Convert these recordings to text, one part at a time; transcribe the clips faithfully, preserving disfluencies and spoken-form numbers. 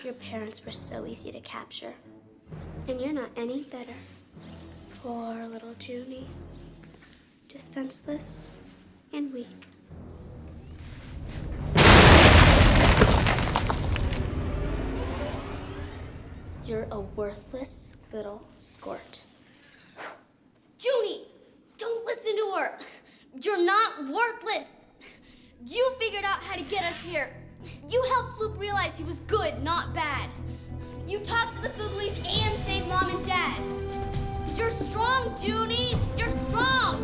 Your parents were so easy to capture. And you're not any better. Poor little Juni. Defenseless and weak. You're a worthless little squirt. Juni, don't listen to her. You're not worthless. You figured out how to get us here. You helped Floop realize he was good, not bad. You talked to the Fooglies and saved Mom and Dad. You're strong, Juni. You're strong.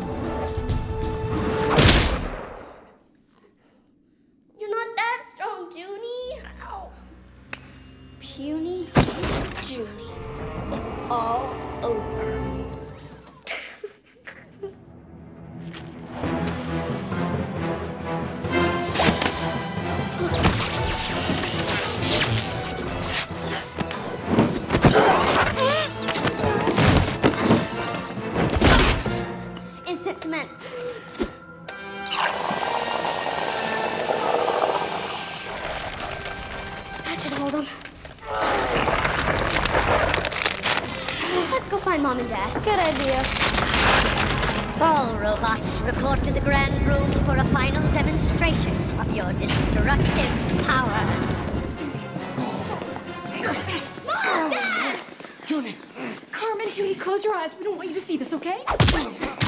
You're not that strong, Juni. Ow. Puny Juni. It's all over. Instant cement. That should hold him. Let's go find Mom and Dad. Good idea. All robots report to the Grand Room for a final demonstration of your destructive powers. Mom, Dad! Juni! Carmen, Judy, close your eyes. We don't want you to see this, okay?